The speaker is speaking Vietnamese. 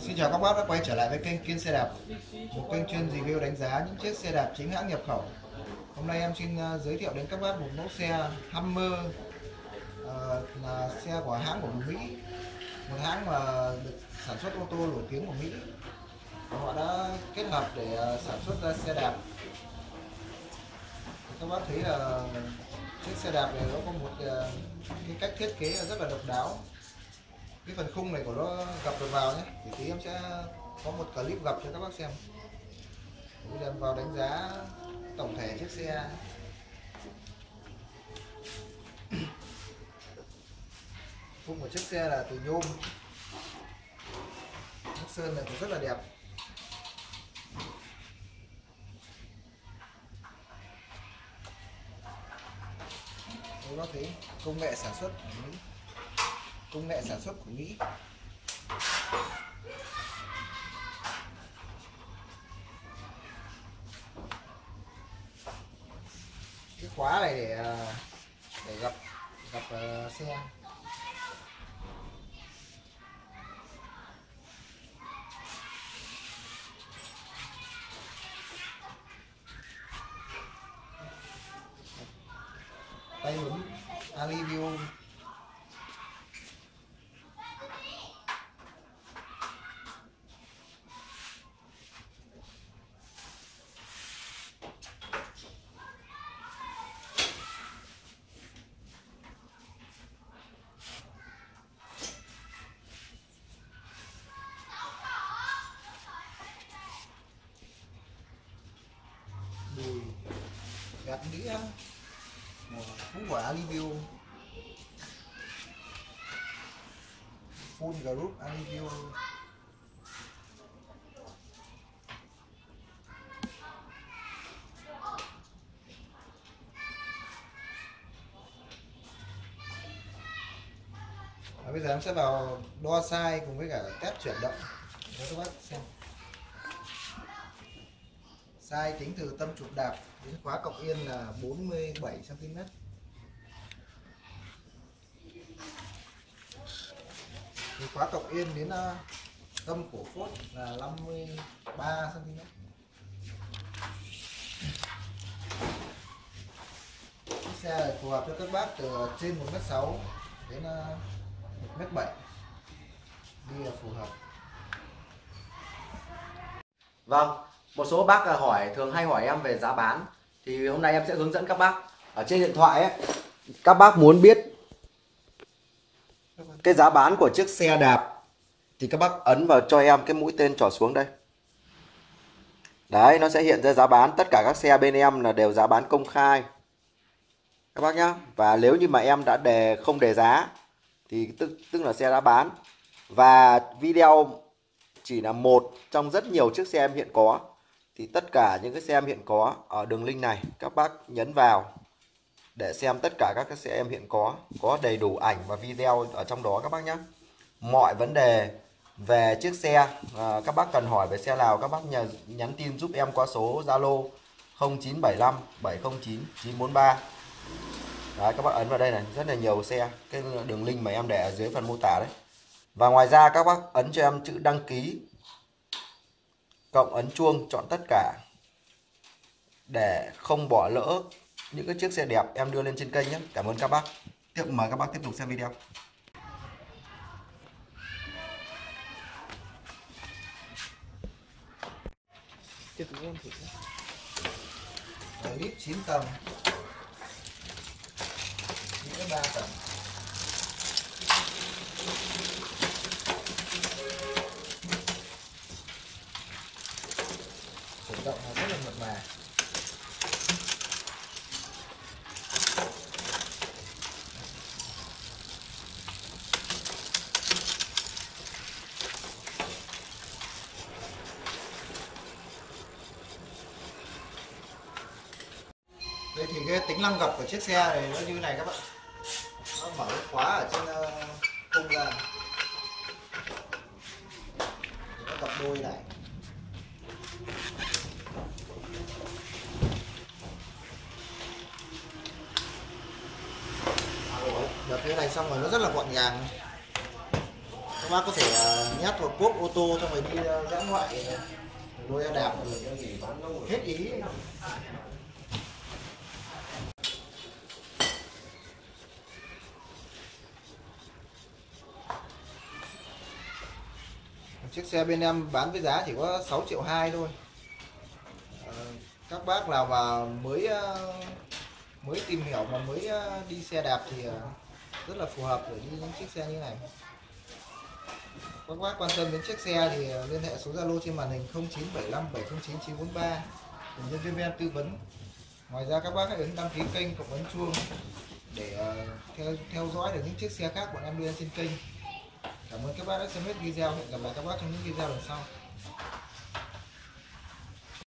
Xin chào các bác đã quay trở lại với kênh Kiên Xe Đạp, một kênh chuyên review đánh giá những chiếc xe đạp chính hãng nhập khẩu. Hôm nay em xin giới thiệu đến các bác một mẫu xe Hummer, là xe của hãng của Mỹ, một hãng mà được sản xuất ô tô nổi tiếng của Mỹ. Họ đã kết hợp để sản xuất ra xe đạp. Các bác thấy là chiếc xe đạp này nó có một cái cách thiết kế rất là độc đáo. Cái phần khung này của nó gập được vào nhé, thì tí em sẽ có một clip gập cho các bác xem. Bây giờ em vào đánh giá tổng thể chiếc xe. Khung của chiếc xe là từ nhôm, nước sơn này cũng rất là đẹp. Các bác thấy công nghệ sản xuất của Mỹ, công nghệ sản xuất của Mỹ. Cái khóa này để gập xe. Tay bấm alivio. Đùi gạt đĩa cũng của alivio, full group alivio. Bây giờ em sẽ vào đo size cùng với cả test chuyển động cho các bác xem. Size tính từ tâm trục đạp đến khóa cọc yên là 47 cm. Từ khóa cọc yên đến tâm cổ phốt là 53 cm. Chiếc xe này phù hợp cho các bác từ trên 1m6 đến 1m7 đi là phù hợp. Vâng, một số bác thường hay hỏi em về giá bán, thì hôm nay em sẽ hướng dẫn các bác. Ở trên điện thoại ấy, các bác muốn biết cái giá bán của chiếc xe đạp thì các bác ấn vào cho em cái mũi tên trỏ xuống đây. Đấy, nó sẽ hiện ra giá bán. Tất cả các xe bên em là đều giá bán công khai các bác nhá. Và nếu như mà em đã không đề giá thì tức là xe đã bán. Và video chỉ là một trong rất nhiều chiếc xe em hiện có. Thì tất cả những cái xe em hiện có ở đường link này các bác nhấn vào để xem tất cả các cái xe em hiện có đầy đủ ảnh và video ở trong đó các bác nhé. Mọi vấn đề về chiếc xe các bác cần hỏi về xe nào, các bác nhắn tin giúp em qua số Zalo 0975 709 943. Đấy, các bác ấn vào đây này, rất là nhiều xe, cái đường link mà em để ở dưới phần mô tả đấy. Và ngoài ra các bác ấn cho em chữ đăng ký cộng ấn chuông chọn tất cả để không bỏ lỡ những cái chiếc xe đẹp em đưa lên trên kênh nhé. Cảm ơn các bác. Mời các bác tiếp tục xem video. Tiếp tục em thử. Lít 9 tầng, những 3 tầng. Chuyển động nó rất là mượt mà. Đây thì cái tính năng gập của chiếc xe này nó như này các bạn. Nó mở cái khóa ở trên khung ra, nó gập đôi này. Đập như này xong rồi nó rất là gọn gàng. Các bác có thể nhét vào cốp ô tô xong rồi đi dã ngoại lôi đạp hết ý. Chiếc xe bên em bán với giá chỉ có 6,2 triệu thôi. Các bác nào mà mới tìm hiểu mà mới đi xe đạp thì rất là phù hợp để đi những chiếc xe như này. Các bác quan tâm đến chiếc xe thì liên hệ số Zalo trên màn hình 0975 709 943 để nhân viên bên em tư vấn. Ngoài ra các bác hãy ấn đăng ký kênh, cộng ấn chuông để theo dõi được những chiếc xe khác bọn em đưa lên trên kênh. Cảm ơn các bác đã xem hết video. Hẹn gặp lại các bác trong những video lần sau.